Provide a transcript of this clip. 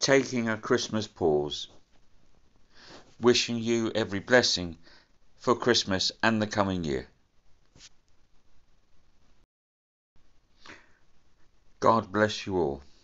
taking a Christmas pause. Wishing you every blessing for Christmas and the coming year. God bless you all.